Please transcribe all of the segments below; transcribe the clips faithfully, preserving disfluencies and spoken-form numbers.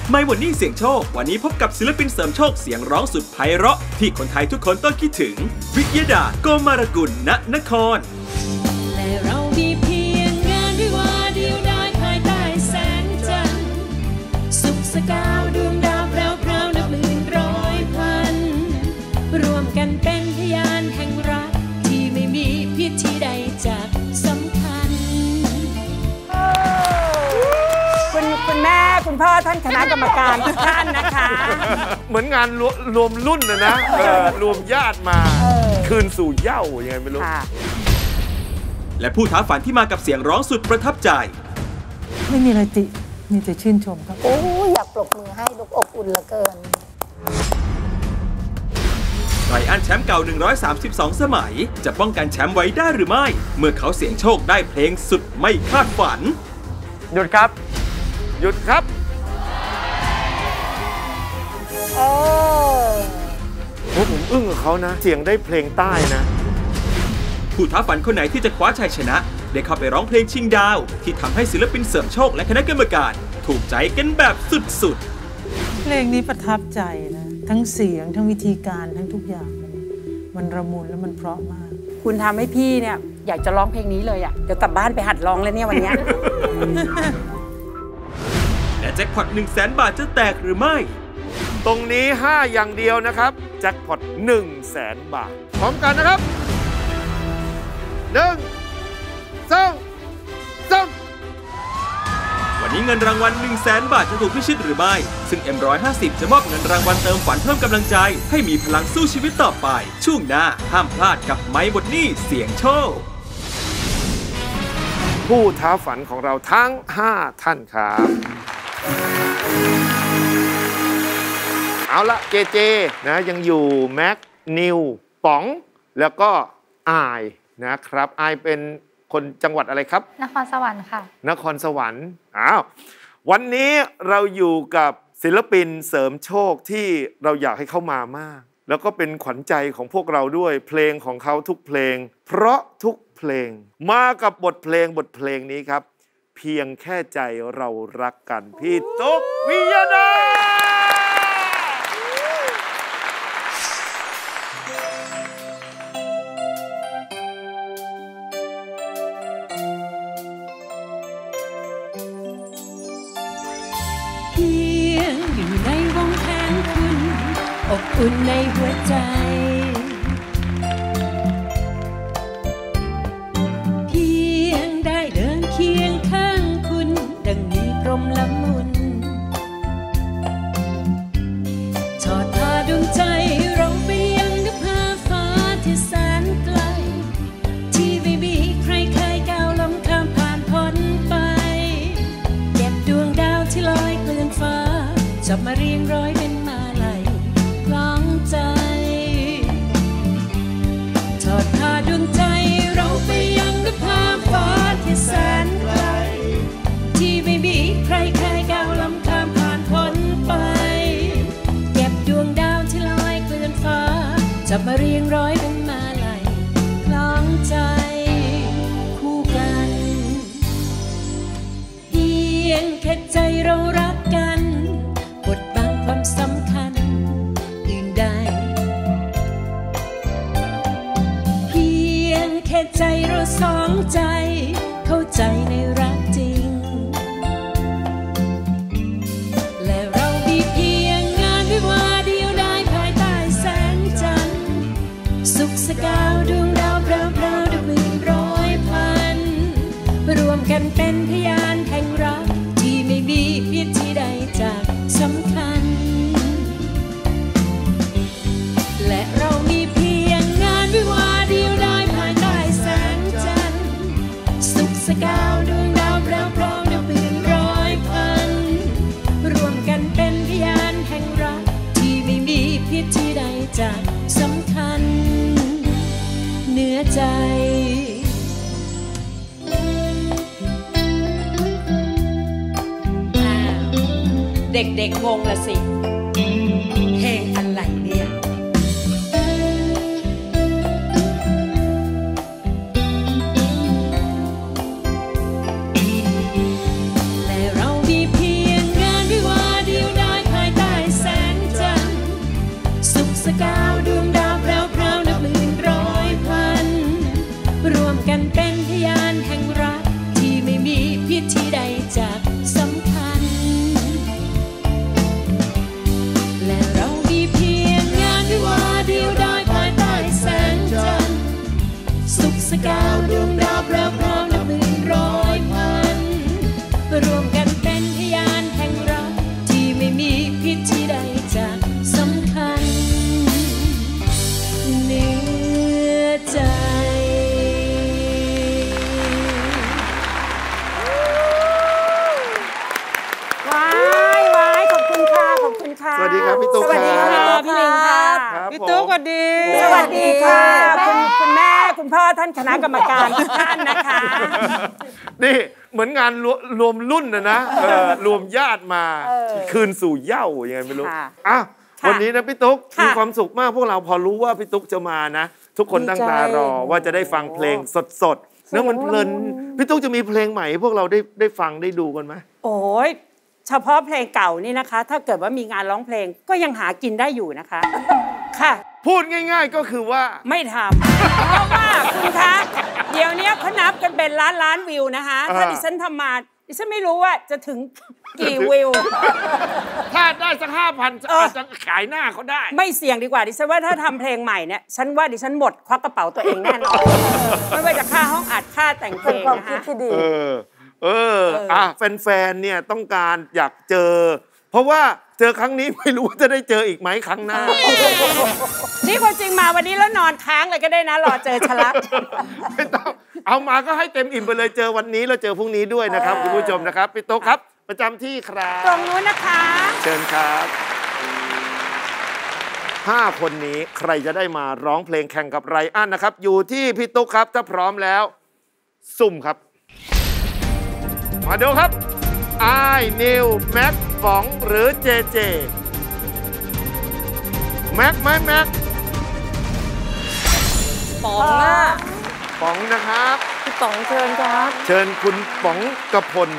ไม่หมดนี่เสียงโชควันนี้พบกับศิลปินเสริมโชคเสียงร้องสุดไพเราะที่คนไทยทุกคนต้องคิดถึงวิยดาโกมารกุล ณ นครและเรามีเพียงงานวิวาห์เดียวดายภายใต้แสงจันทร์สุขสกาวดวงดาวแพรวพราวนับหมื่นร้อยพันรวมกันเป็นพยานแห่งรักที่ไม่มีพิธีใดจากสำคัญคุณคุณแม่คุณพ่อท่านคณะกรรมการทุกท่านนะคะเหมือนงานรวมรุ่นนะนะรวมญาติมาคืนสู่เหย้ายังไงไม่รู้และผู้ท้าฝันที่มากับเสียงร้องสุดประทับใจไม่มีอะไรติมีแต่ชื่นชมครับโอ้อยากปรบมือให้ลูกอบอุ่นเหลือเกินไรอันแชมป์เก่าหนึ่งร้อยสามสิบสองสมัยจะป้องกันแชมป์ไว้ได้หรือไม่เมื่อเขาเสี่ยงโชคได้เพลงสุดไม่คาดฝันหยุดครับหยุดครับเออโอ้ผมอึ้งกับเขานะเสียงได้เพลงใต้นะผู้ท้าฝันคนไหนที่จะคว้าชัยชนะได้เข้าไปร้องเพลงชิงดาวที่ทำให้ศิลปินเสริมโชคและคณะกรรมการถูกใจกันแบบสุดๆเพลงนี้ประทับใจนะทั้งเสียงทั้งวิธีการทั้งทุกอย่างมันระมุนและมันเพราะมากคุณทำให้พี่เนี่ยอยากจะร้องเพลงนี้เลยอ่ะเดี๋ยวกลับบ้านไปหัดร้องแล้วเนี่ยวันนี้และแจ็คพอตหนึ่งแสนบาทจะแตกหรือไม่ตรงนี้ห้าอย่างเดียวนะครับแจ็คพอตหนึ่งแสนบาทพร้อมกันนะครับหนึ่งสองสามวันนี้เงินรางวัลหนึ่งแสนบาทจะถูกพิชิตหรือไม่ซึ่ง เอ็ม หนึ่งร้อยห้าสิบ จะมอบเงินรางวัลเติมฝันเพิ่มกำลังใจให้มีพลังสู้ชีวิตต่อไปช่วงหน้าห้ามพลาดกับไม้หมดหนี้เสียงโชคผู้ท้าฝันของเราทั้งห้าท่านครับเอาละเจเจนะยังอยู่แม็กนิวป๋องแล้วก็อายนะครับอายเป็นคนจังหวัดอะไรครับนครสวรรค์ค่ะนครสวรรค์อ้าววันนี้เราอยู่กับศิลปินเสริมโชคที่เราอยากให้เขามามากแล้วก็เป็นขวัญใจของพวกเราด้วยเพลงของเขาทุกเพลงเพราะทุกเพลงมากับบทเพลงบทเพลงนี้ครับเพียงแค่ใจเรารักกันพี่ตุ๊กวิยดาอบอุ่นในหัวใจเพียงได้เดินเคียงข้างคุณดังมีพรหมละมุนทอดพาดวงใจเราไปยังนภาฟ้าที่แสนไกลที่ไม่มีใครเคยก้าวล้ำข้ามผ่านพ้นไปเก็บดวงดาวที่ลอยเกลื่อนฟ้าจับมาเรียงร้อยเป็นมาลัยใจทอดพาดวงใจเราไปยังนภาฟ้าที่แสนไกลที่ไม่มีใครเคยก้าวล้ำข้ามผ่านพ้นไปเก็บดวงดาวที่ลอยเกลื่อนฟ้าจับมาเรียงร้อยเป็นมาลัยคล้องใจคู่กันเพียงแค่ใจเรารักกันบทบังความสำคัญแค่ใจเราสองใจเข้าใจในรักจริงและเรามีเพียงงานวิวาห์เดียวได้ภายใต้แสงจันทร์สุขสกาวดวงดาวพราวพราวดับหมื่นร้อยพันรวมกันเป็นพยานแห่งรักที่ไม่มีพิธีใดจากสำคัญและเรามีเพียงงานวิวาห์เดียวได้สกาวดวงดาวแพรวพราวนับหมื่นร้อยพันรวมกันเป็นพยานแห่งรักที่ไม่มีพิธีใดจากสำคัญเหนือใจเด็กๆงงละสิเพลงอะไรเนี่ยและเรามีเพียงงานวิวาห์เดียวดสดีค่ะคุณคุณแม่คุณพ่อท่านคณะกรรมการทุกท่านนะคะนี่เหมือนงานรวมรุ่นนะนะรวมญาติมาคืนสู่เหย้ายังไงไม่รู้อ่ะวันนี้นะพี่ตุ๊กมีความสุขมากพวกเราพอรู้ว่าพี่ตุ๊กจะมานะทุกคนตั้งตารอว่าจะได้ฟังเพลงสดๆแล้วมันเพลินพี่ตุ๊กจะมีเพลงใหม่พวกเราได้ได้ฟังได้ดูกันไหมโอ้ยเฉพาะเพลงเก่านี่นะคะถ้าเกิดว่ามีงานร้องเพลงก็ยังหากินได้อยู่นะคะค่ะพูดง่ายๆก็คือว่าไม่ทำเพราะว่าคุณคะเดี๋ยวนี้เขานับกันเป็นล้านล้านวิวนะคะถ้าดิฉันทำมาดิฉันไม่รู้ว่าจะถึงกี่วิวถ้าได้สักห้าพันอาจจะขายหน้าเขาได้ไม่เสี่ยงดีกว่าดิฉันว่าถ้าทำเพลงใหม่เนี่ยฉันว่าดิฉันหมดควักกระเป๋าตัวเองแน่นอนไม่ว่าจะค่าห้องอัดค่าแต่งเพลงนะคะเออเอออ่ะแฟนๆเนี่ยต้องการอยากเจอเพราะว่าเจอครั้งนี้ไม่รู้ว่าจะได้เจออีกไหมครั้งหน้านี่คนจริงมาวันนี้แล้วนอนค้างเลยก็ได้นะรอเจอฉลักไม่ต้องเอามาก็ให้เต็มอิ่มไปเลยเจอวันนี้แล้วเจอพรุ่งนี้ด้วยนะครับคุณผู้ชมนะครับพี่โต๊ะครับประจำที่ครับตรงนู้นนะคะเชิญครับห้าคนนี้ใครจะได้มาร้องเพลงแข่งกับไรอันนะครับอยู่ที่พี่ตุ๊กครับถ้าพร้อมแล้วสุ่มครับมาดูครับไอ้นิวแม็กป๋องหรือเจเจแม็กไหมแม็กป๋องอ่ะป๋องนะครับพี่ป๋องเชิญครับเชิญคุณป๋องกพล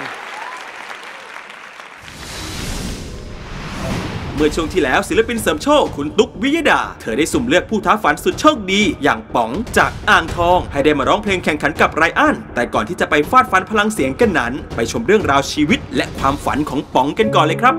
เมื่อช่วงที่แล้วศิลปินเสริมโชคคุณตุ๊กวิยดาเธอได้สุ่มเลือกผู้ท้าฝันสุดโชคดีอย่างป๋องจากอ่างทองให้ได้มาร้องเพลงแข่งขันกับไรอันแต่ก่อนที่จะไปฟาดฟันพลังเสียงกันนั้นไปชมเรื่องราวชีวิตและความฝันของป๋องกันก่อนเลยครับ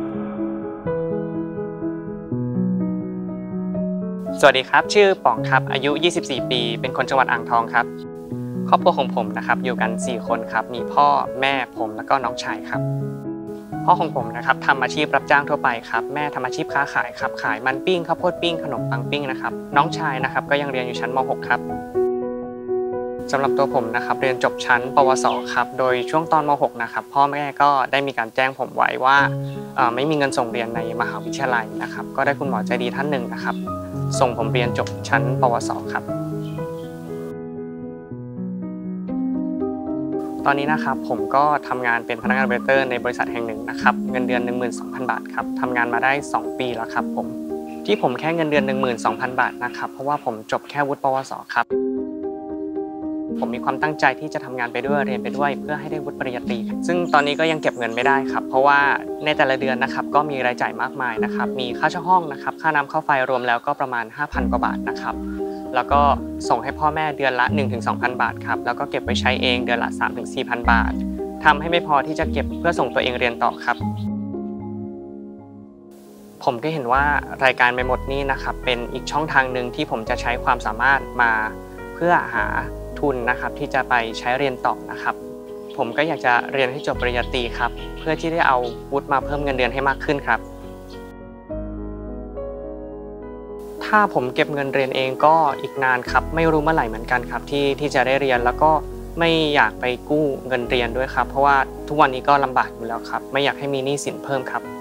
สวัสดีครับชื่อป๋องครับอายุยี่สิบสี่ปีเป็นคนจังหวัดอ่างทองครับครอบครัวของผมนะครับอยู่กันสี่คนครับมีพ่อแม่ผมแล้วก็น้องชายครับพ่อของผมนะครับทำอาชีพรับจ้างทั่วไปครับแม่ทำอาชีพค้าขายครับขายมันปิ้งข้าวโพดปิ้งขนมปังปิ้งนะครับน้องชายนะครับก็ยังเรียนอยู่ชั้นม หก ครับสำหรับตัวผมนะครับเรียนจบชั้นปวสครับโดยช่วงตอนม หก นะครับพ่อแม่ก็ได้มีการแจ้งผมไว้ว่าไม่มีเงินส่งเรียนในมหาวิทยาลัยนะครับก็ได้คุณหมอใจดีท่านหนึ่งนะครับส่งผมเรียนจบชั้นปวสครับตอนนี้นะครับผมก็ทำงานเป็นพนักงานเวเตอร์ในบริษัทแห่งหนึ่งนะครับเงินเดือน หนึ่งหมื่นสองพัน บาทครับทำงานมาได้สองปีแล้วครับผมที่ผมแค่เงินเดือน หนึ่งหมื่นสองพัน บาทนะครับเพราะว่าผมจบแค่วุฒิปวสครับผมมีความตั้งใจที่จะทำงานไปด้วยเรียนไปด้วยเพื่อให้ได้วุฒิปริญญาตรีซึ่งตอนนี้ก็ยังเก็บเงินไม่ได้ครับเพราะว่าในแต่ละเดือนนะครับก็มีรายจ่ายมากมายนะครับมีค่าเช่าห้องนะครับค่าน้ำค่าไฟรวมแล้วก็ประมาณ ห้าพัน กว่าบาทนะครับแล้วก็ส่งให้พ่อแม่เดือนละ หนึ่งถึงสองพัน บาทครับแล้วก็เก็บไว้ใช้เองเดือนละ สามถึงสี่พัน บาททำให้ไม่พอที่จะเก็บเพื่อส่งตัวเองเรียนต่อครับผมก็เห็นว่ารายการไปหมดนี้นะครับเป็นอีกช่องทางหนึ่งที่ผมจะใช้ความสามารถมาเพื่อหาทุนนะครับที่จะไปใช้เรียนต่อนะครับผมก็อยากจะเรียนให้จบปริญญาตรีครับเพื่อที่ได้เอาวุฒิมาเพิ่มเงินเดือนให้มากขึ้นครับถ้าผมเก็บเงินเรียนเองก็อีกนานครับไม่รู้เมื่อไหร่เหมือนกันครับที่ที่จะได้เรียนแล้วก็ไม่อยากไปกู้เงินเรียนด้วยครับเพราะว่าทุกวันนี้ก็ลำบากอยู่แล้วครับไม่อยากให้มีหนี้สินเพิ่มครับ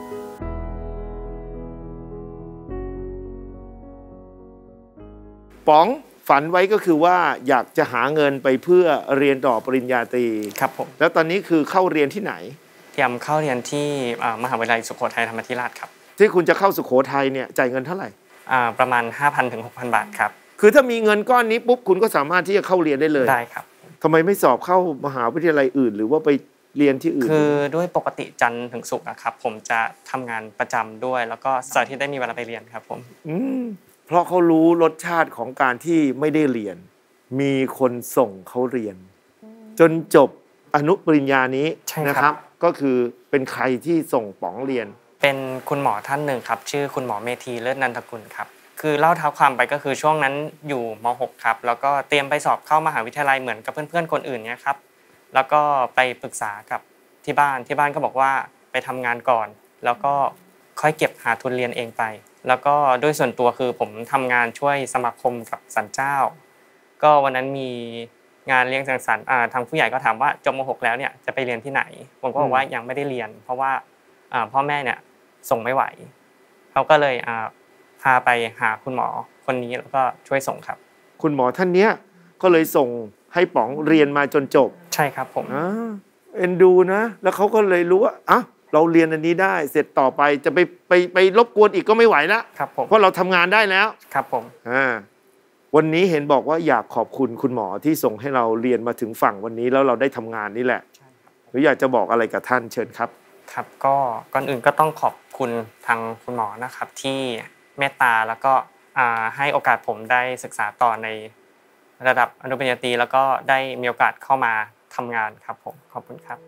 ป๋องฝันไว้ก็คือว่าอยากจะหาเงินไปเพื่อเรียนต่อปริญญาตรีครับผมแล้วตอนนี้คือเข้าเรียนที่ไหนเตรียมเข้าเรียนที่มหาวิทยาลัยสุโขทัยธรรมาธิราชครับที่คุณจะเข้าสุโขทัยเนี่ยจ่ายเงินเท่าไหร่ประมาณ ห้าพัน ถึง หกพัน บาทครับคือถ้ามีเงินก้อนนี้ปุ๊บคุณก็สามารถที่จะเข้าเรียนได้เลยได้ครับทำไมไม่สอบเข้ามหาวิทยาลัยอื่นหรือว่าไปเรียนที่อื่นคือด้วยปกติจันทร์ถึงศุกร์ครับผมจะทำงานประจำด้วยแล้วก็เสาร์อาทิตย์ได้มีเวลาไปเรียนครับผมอืมเพราะเขารู้รสชาติของการที่ไม่ได้เรียนมีคนส่งเขาเรียนจนจบอนุปริญญานี้นะครับก็คือเป็นใครที่ส่งป๋องเรียนเป็นคุณหมอท่านหนึ่งครับชื่อคุณหมอเมธีเลิศนันทกุลครับคือเล่าเท้าความไปก็คือช่วงนั้นอยู่ม หก ครับแล้วก็เตรียมไปสอบเข้ามหาวิทยาลัยเหมือนกับเพื่อนๆคนอื่นเนี่ยครับแล้วก็ไปปรึกษากับที่บ้านที่บ้านก็บอกว่าไปทำงานก่อนแล้วก็ค่อยเก็บหาทุนเรียนเองไปแล้วก็โดยส่วนตัวคือผมทำงานช่วยสมาคมกับศาลเจ้าก็วันนั้นมีงานเลี้ยงสังสรรค์ทางผู้ใหญ่ก็ถามว่าจบม หก แล้วเนี่ยจะไปเรียนที่ไหนผมก็บอกว่ายังไม่ได้เรียนเพราะว่าพ่อแม่เนี่ยส่งไม่ไหวเขาก็เลยพาไปหาคุณหมอคนนี้แล้วก็ช่วยส่งครับคุณหมอท่านเนี้ยก็เลยส่งให้ป๋องเรียนมาจนจบใช่ครับผมอ่าเอ็นดูนะแล้วเขาก็เลยรู้ว่าอ่ะเราเรียนอันนี้ได้เสร็จต่อไปจะไปไปไปรบกวนอีกก็ไม่ไหวแล้วครับผมเพราะเราทำงานได้แล้วครับผมอ่าวันนี้เห็นบอกว่าอยากขอบคุณคุณหมอที่ส่งให้เราเรียนมาถึงฝั่งวันนี้แล้วเราได้ทำงานนี่แหละหรืออยากจะบอกอะไรกับท่านเชิญครับครับก็ก่อนอื่นก็ต้องขอบคุณทางคุณหมอนะครับที่เมตตาแล้วก็ให้โอกาสผมได้ศึกษาต่อในระดับอนุปริญญาตรีแล้วก็ได้มีโอกาสเข้ามาทำงานครับผมขอบคุณครับ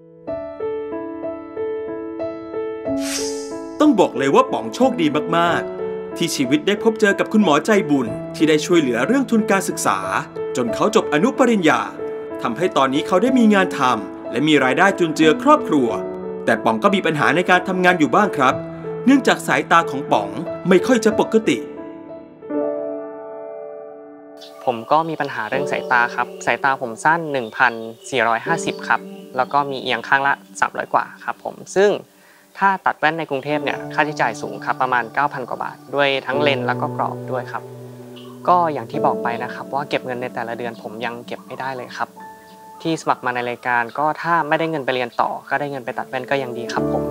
ต้องบอกเลยว่าป๋องโชคดีมากๆที่ชีวิตได้พบเจอกับคุณหมอใจบุญที่ได้ช่วยเหลือเรื่องทุนการศึกษาจนเขาจบอนุปริญญาทำให้ตอนนี้เขาได้มีงานทำและมีรายได้จุนเจือครอบครัวแต่ป๋องก็มีปัญหาในการทำงานอยู่บ้างครับเนื่องจากสายตาของป๋องไม่ค่อยจะปกติผมก็มีปัญหาเรื่องสายตาครับสายตาผมสั้น หนึ่งพันสี่ร้อยห้าสิบ ครับแล้วก็มีเอียงข้างละสามร้อยกว่าครับผมซึ่งถ้าตัดแว่นในกรุงเทพเนี่ยค่าใช้จ่ายสูงครับประมาณ เก้าพัน กว่าบาทด้วยทั้งเลนส์แล้วก็กรอบด้วยครับก็อย่างที่บอกไปนะครับว่าเก็บเงินในแต่ละเดือนผมยังเก็บไม่ได้เลยครับที่สมัครมาในรายการก็ถ้าไม่ได้เงินไปเรียนต่อก็ได้เงินไปตัดแว่นก็ยังดีครับผม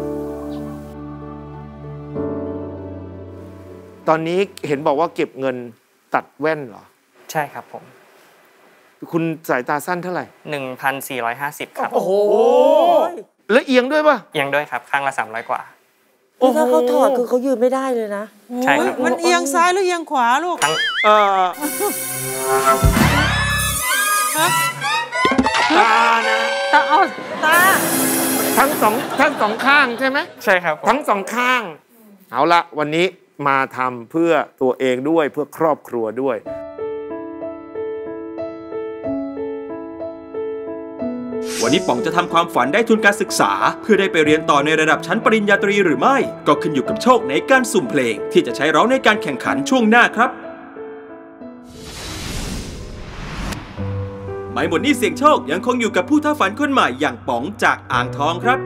ตอนนี้เห็นบอกว่าเก็บเงินตัดแว่นเหรอใช่ครับผมคุณสายตาสั้นเท่าไหร่หนึ่งพันสี่ร้อยห้าสิบ ครับโอ้โหแล้วเอียงด้วยป่ะเอียงด้วยครับข้างละสามร้อยกว่าถ้าเขาถอดคือเขายืนไม่ได้เลยนะใช่ครับมันเอียงซ้ายหรือเอียงขวาลูกเออตานะตาเอาตาทั้งสองทั้งสองข้างใช่ไหมใช่ครับทั้งสองข้างเอาละวันนี้มาทำเพื่อตัวเองด้วยเพื่อครอบครัวด้วยวันนี้ป๋องจะทำความฝันได้ทุนการศึกษาเพื่อได้ไปเรียนต่อในระดับชั้นปริญญาตรีหรือไม่ก็ขึ้นอยู่กับโชคในการสุ่มเพลงที่จะใช้ร้องในการแข่งขันช่วงหน้าครับไม่หมดหนี้เสี่ยงโชคยังคงอยู่กับผู้ท้าฝันคนใหม่อย่างป๋องจากอ่างทองครับ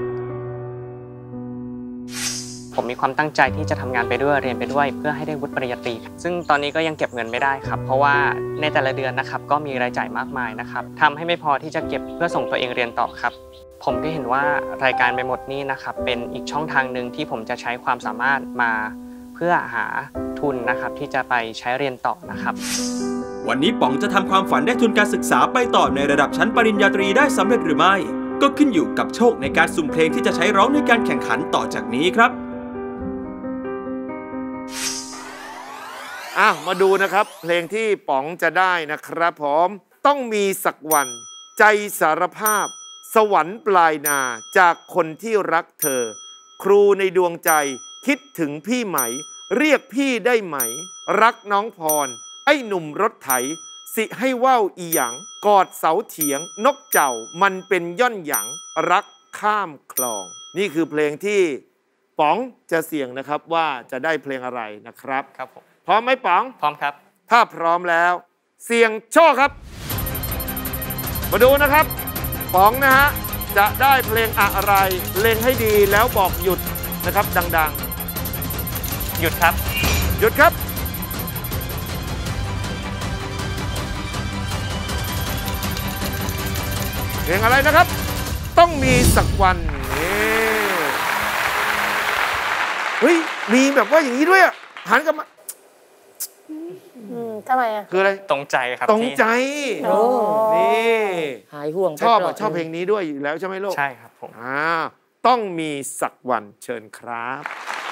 ผมมีความตั้งใจที่จะทำงานไปด้วยเรียนไปด้วยเพื่อให้ได้วุฒิปริญญาตรีซึ่งตอนนี้ก็ยังเก็บเงินไม่ได้ครับเพราะว่าในแต่ละเดือนนะครับก็มีรายจ่ายมากมายนะครับทำให้ไม่พอที่จะเก็บเพื่อส่งตัวเองเรียนต่อครับผมก็เห็นว่ารายการไม่หมดหนี้นะครับเป็นอีกช่องทางหนึ่งที่ผมจะใช้ความสามารถมาเพื่อหาทุนนะครับที่จะไปใช้เรียนต่อนะครับวันนี้ป๋องจะทำความฝันได้ทุนการศึกษาไปต่อในระดับชั้นปริญญาตรีได้สำเร็จหรือไม่ก็ขึ้นอยู่กับโชคในการสุ่มเพลงที่จะใช้ร้องในการแข่งขันต่อจากนี้ครับอ่ะมาดูนะครับเพลงที่ป๋องจะได้นะครับผมต้องมีสักวันใจสารภาพสวรรค์ปลายนาจากคนที่รักเธอครูในดวงใจคิดถึงพี่ไหมเรียกพี่ได้ไหมรักน้องพรไอ้หนุ่มรถไถสิให้ว่าวอีหยังกอดเสาเถียงนกเจ้ามันเป็นย่อนหยังรักข้ามคลองนี่คือเพลงที่ป๋องจะเสี่ยงนะครับว่าจะได้เพลงอะไรนะครับครับผมพร้อมไหมป๋องพร้อมครับถ้าพร้อมแล้วเสี่ยงโชคครับมาดูนะครับป๋องนะฮะจะได้เพลงอะไรเล็งให้ดีแล้วบอกหยุดนะครับดังๆหยุดครับหยุดครับเพลงอะไรนะครับต้องมีสักวันนี่เฮ้ยมีแบบว่าอย่างนี้ด้วยอ่ะหันกลับมาทำไมอ่ะคืออะไรตรงใจครับตรงใจโอ้นี่หายห่วงชอบอ่ะชอบเพลงนี้ด้วยอยู่แล้วใช่ไหมลูกใช่ครับผมอ่าต้องมีสักวันเชิญครับ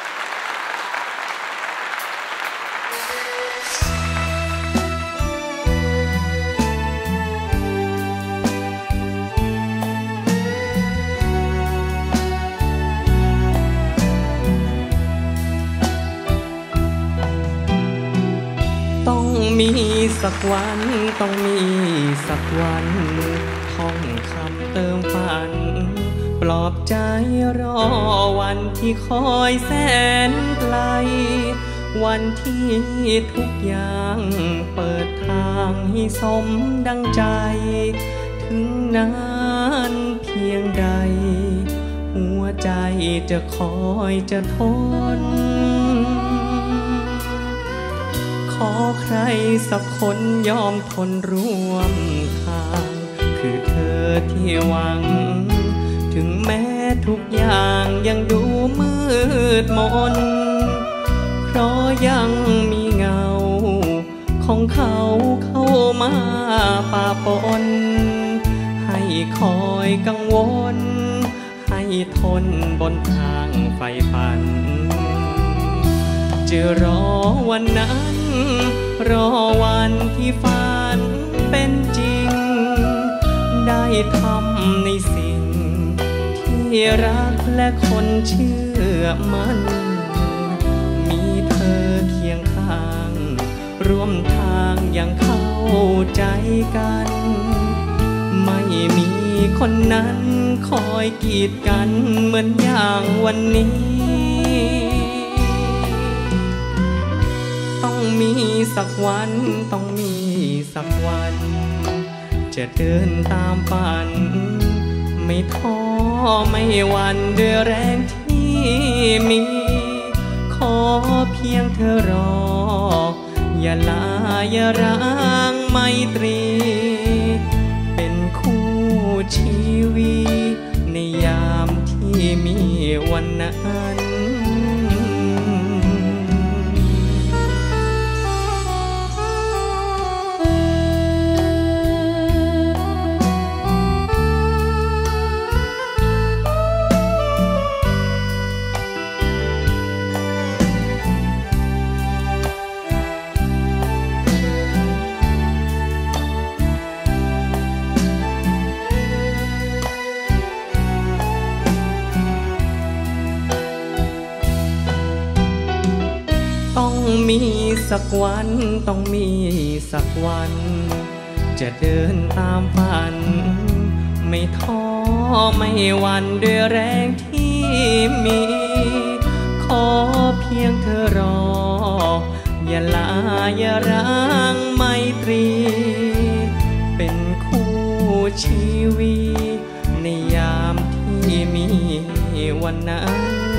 มีสักวันต้องมีสักวันท่องคำเติมฝันปลอบใจรอวันที่คอยแสนไกลวันที่ทุกอย่างเปิดทางให้สมดังใจถึงนานเพียงใดหัวใจจะคอยจะทนอใครสักคนยอมทนร่วมทางคือเธอที่หวังถึงแม้ทุกอย่างยังดูมืดมนเพราะยังมีเงาของเขาเข้ามาป่าปนให้คอยกังวลให้ทนบนทางไฟฝันจะรอวันนั้นรอวันที่ฝันเป็นจริงได้ทำในสิ่งที่รักและคนเชื่อมันมีเธอเคียงข้างร่วมทางยังเข้าใจกันไม่มีคนนั้นคอยกีดกันเหมือนอย่างวันนี้ต้องมีสักวันต้องมีสักวันจะเดินตามฝันไม่ท้อไม่หวั่นด้วยแรงที่มีขอเพียงเธอรออย่าลาอย่าร้างไมตรีเป็นคู่ชีวิตในยามที่มีวันนั้นมีสักวันต้องมีสักวันจะเดินตามฝันไม่ท้อไม่หวั่นด้วยแรงที่มีขอเพียงเธอรออย่าลาอย่าร้างไมตรีเป็นคู่ชีวิตในยามที่มีวันนั้น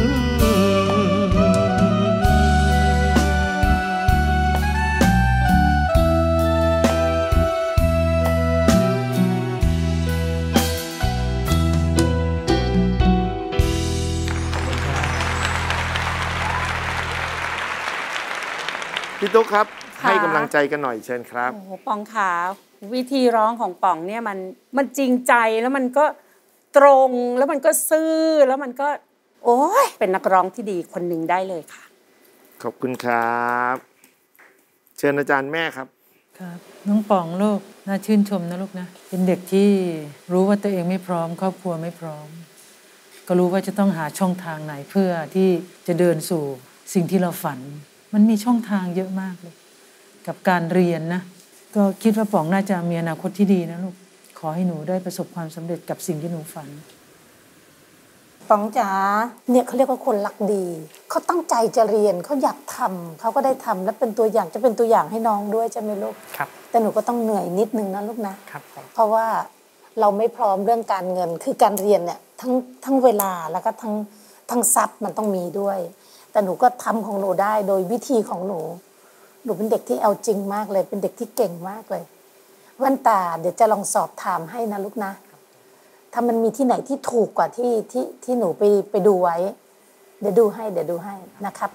พี่ตุ๊กครับให้กำลังใจกันหน่อยเชิญครับโอ้โหปองขาวิธีร้องของป๋องเนี่ยมันมันจริงใจแล้วมันก็ตรงแล้วมันก็ซื่อแล้วมันก็โอ้ยเป็นนักร้องที่ดีคนหนึ่งได้เลยค่ะขอบคุณครับเชิญอาจารย์แม่ครับครับน้องป๋องลูกน่าชื่นชมนะลูกนะเป็นเด็กที่รู้ว่าตัวเองไม่พร้อมครอบครัวไม่พร้อมก็รู้ว่าจะต้องหาช่องทางไหนเพื่อที่จะเดินสู่สิ่งที่เราฝันมันมีช่องทางเยอะมากเลยกับการเรียนนะก็คิดว่าป๋องน่าจะมีอนาคตที่ดีนะลูกขอให้หนูได้ประสบความสำเร็จกับสิ่งที่หนูฝันป๋องจ๋าเนี่ยเขาเรียกว่าคนรักดีเขาตั้งใจจะเรียนเขาอยากทำเขาก็ได้ทำและเป็นตัวอย่างจะเป็นตัวอย่างให้น้องด้วยใช่ไหมลูกครับแต่หนูก็ต้องเหนื่อยนิดนึงนะลูกนะครับเพราะว่าเราไม่พร้อมเรื่องการเงินคือการเรียนเนี่ยทั้งทั้งเวลาแล้วก็ทั้งทั้งทรัพย์มันต้องมีด้วยแต่หนูก็ทำของหนูได้โดยวิธีของหนูหนูเป็นเด็กที่เอาจริงมากเลยเป็นเด็กที่เก่งมากเลยแว่นตาเดี๋ยวจะลองสอบถามให้นะลูกนะถ้ามันมีที่ไหนที่ถูกกว่าที่ที่ที่หนูไปไปดูไว้เดี๋ยวดูให้เดี๋ยวดูให้นะครับ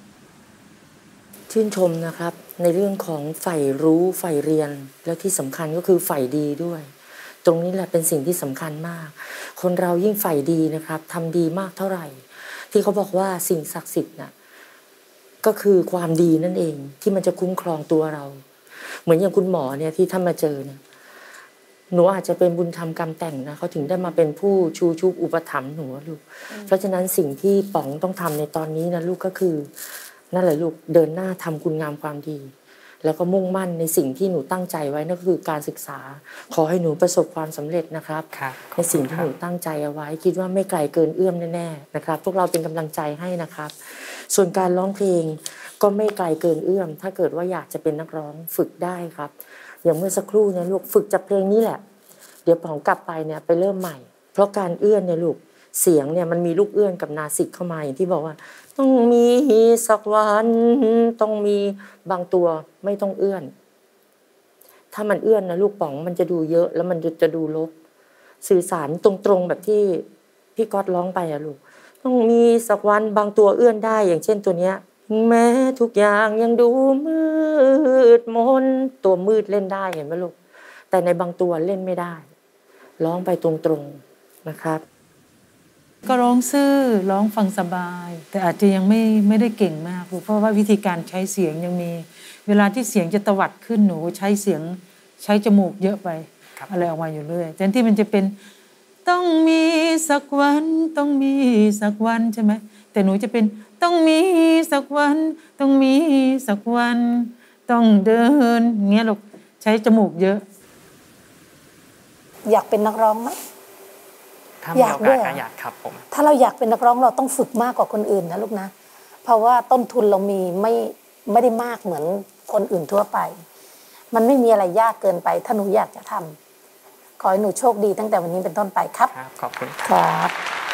ชื่นชมนะครับในเรื่องของใฝ่รู้ใฝ่เรียนแล้วที่สำคัญก็คือใฝ่ดีด้วยตรงนี้แหละเป็นสิ่งที่สำคัญมากคนเรายิ่งใฝ่ดีนะครับทำดีมากเท่าไหร่ที่เขาบอกว่าสิ่งศักดิ์สิทธิ์น่ะก็คือความดีนั่นเองที่มันจะคุ้มครองตัวเราเหมือนอย่างคุณหมอเนี่ยที่ท่านมาเจอเนี่ยหนูอาจจะเป็นบุญธรรมกรรมแต่งนะเขาถึงได้มาเป็นผู้ชูชุบอุปถัมภ์หนูลูกเพราะฉะนั้นสิ่งที่ป๋องต้องทำในตอนนี้นะลูกก็คือนั่นแหละลูกเดินหน้าทำคุณงามความดีแล้วก็มุ่งมั่นในสิ่งที่หนูตั้งใจไว้นั่นก็คือการศึกษาขอให้หนูประสบความสำเร็จนะครับในสิ่งที่หนูตั้งใจเอาไว้คิดว่าไม่ไกลเกินเอื้อมแน่ๆนะครับพวกเราเป็นกำลังใจให้นะครับส่วนการร้องเพลงก็ไม่ไกลเกินเอื้อมถ้าเกิดว่าอยากจะเป็นนักร้องฝึกได้ครับอย่างเมื่อสักครู่เนี่ยลูกฝึกจากเพลงนี้แหละเดี๋ยวป๋องกลับไปเนี่ยไปเริ่มใหม่เพราะการเอื้อนเนี่ยลูกเสียงเนี่ยมันมีลูกเอื้อนกับนาสิกเข้ามาอย่างที่บอกว่าต้องมีสักวันต้องมีบางตัวไม่ต้องเอื้อนถ้ามันเอื้อนนะลูกป๋องมันจะดูเยอะแล้วมันจะดูรกสื่อสารตรงๆแบบที่พี่ก๊อตร้องไปอะลูกต้องมีสักวันบางตัวเอื้อนได้อย่างเช่นตัวเนี้ยแม้ทุกอย่างยังดูมืดมนตัวมืดเล่นได้เห็นไหมลูกแต่ในบางตัวเล่นไม่ได้ร้องไปตรงๆนะครับก็ร้องซื่อร้องฟังสบายแต่อาจจะยังไม่ไม่ได้เก่งมากเพราะว่าวิธีการใช้เสียงยังมีเวลาที่เสียงจะตวัดขึ้นหนูใช้เสียงใช้จมูกเยอะไปอะไรออกมาอยู่เรื่อยแทนที่มันจะเป็นต้องมีสักวันต้องมีสักวันใช่ไหมแต่หนูจะเป็นต้องมีสักวันต้องมีสักวันต้องเดินเงี้ยลูกใช้จมูกเยอะอยากเป็นนักร้องไหมถ้ามีโอกาสก็อยากครับผมถ้าเราอยากเป็นนักร้องเราต้องฝึกมากกว่าคนอื่นนะลูกนะเพราะว่าต้นทุนเรามีไม่ไม่ได้มากเหมือนคนอื่นทั่วไปมันไม่มีอะไรยากเกินไปถ้าหนูอยากจะทำขอให้หนูโชคดีตั้งแต่วันนี้เป็นต้นไปครับขอบคุณครับ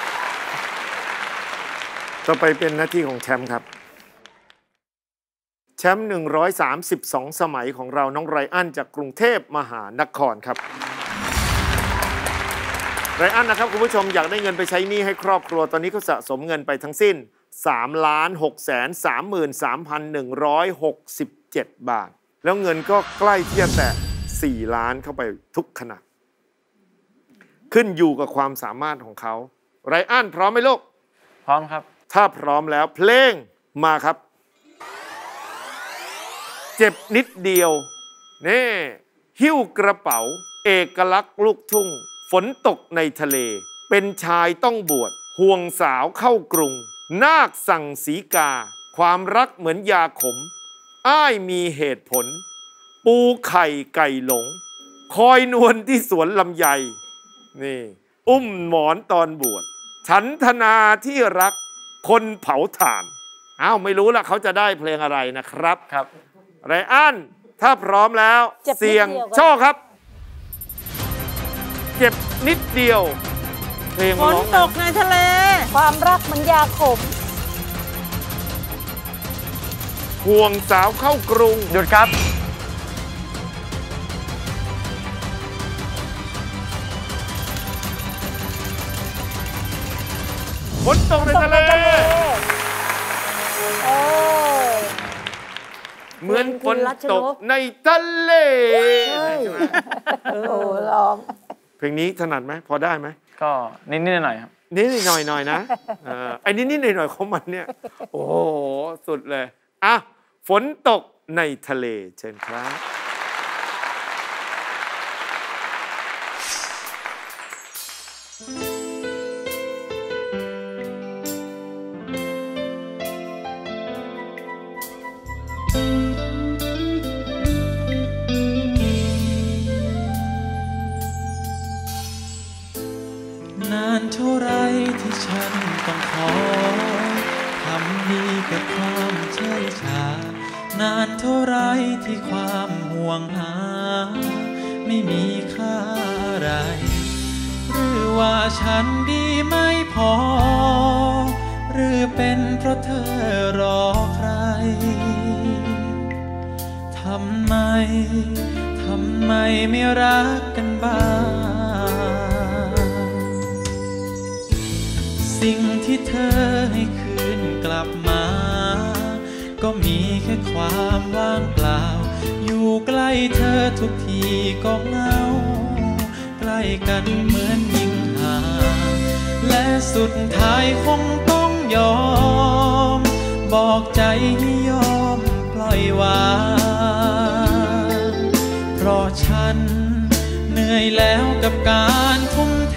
ต่อไปเป็นหน้าที่ของแชมป์ครับแชมป์หนึ่งร้อยสามสิบสองสมัยของเราน้องไรอันจากกรุงเทพมหานครครับไรอันนะครับคุณผู้ชมอยากได้เงินไปใช้หนี้ให้ครอบครัวตอนนี้เขาสะสมเงินไปทั้งสิ้น สามล้านหกแสนสามหมื่นสามพันหนึ่งร้อยหกสิบเจ็ด บาทแล้วเงินก็ใกล้ที่จะแตะสี่ล้านเข้าไปทุกขณะขึ้นอยู่กับความสามารถของเขาไรอันพร้อมไหมลูกพร้อมครับถ้าพร้อมแล้วเพลงมาครับเจ็บนิดเดียวนี่หิ้วกระเป๋าเอกลักษณ์ลูกทุ่งฝนตกในทะเลเป็นชายต้องบวชห่วงสาวเข้ากรุงนาคสั่งสีกาความรักเหมือนยาขมอ้ายมีเหตุผลปูไข่ไก่หลงคอยนวลที่สวนลำไยนี่อุ้มหมอนตอนบวชฉันธนาที่รักคนเผาถ่านอ้าวไม่รู้ละเขาจะได้เพลงอะไรนะครับครับไรอันถ้าพร้อมแล้วเสียงโชคครับเจ็บนิดเดียวเพลงฝนตกในทะเลความรักมันยาขมห่วงสาวเข้ากรุงหยุดครับฝนตกในทะเลเหมือนฝนตกในทะเลโอ้ร้องเพลงนี้ถนัดไหมพอได้ไหมก็นิดนิดหน่อยครับนิดหน่อยหน่อยนะไอ้นิดนิดหน่อยหน่อยของมันเนี่ยโอ้โหสุดเลยอ่ะฝนตกในทะเลเชิญครับนานเท่าไรที่ฉันต้องขอทำดีกับความเฉยชานานเท่าไรที่ความห่วงหาไม่มีค่าอะไรหรือว่าฉันดีไม่พอหรือเป็นเพราะเธอรอใครทำไมทำไมไม่รักกันบ้างสิ่งที่เธอให้คืนกลับมาก็มีแค่ความว่างเปล่าอยู่ใกล้เธอทุกทีก็เหงาใกล้กันเหมือนยิ่งห่างและสุดท้ายคงต้องยอมบอกใจให้ยอมปล่อยวางเพราะฉันเหนื่อยแล้วกับการทุ่มเท